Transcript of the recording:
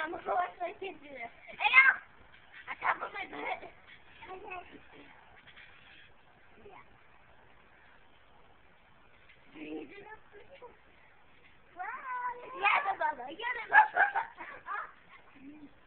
I'm going to watch my kids do this. Hey, now! On top of my butt. Okay. Yeah. Breathe it up. Wow. Yeah, the mother. Yeah, the mother.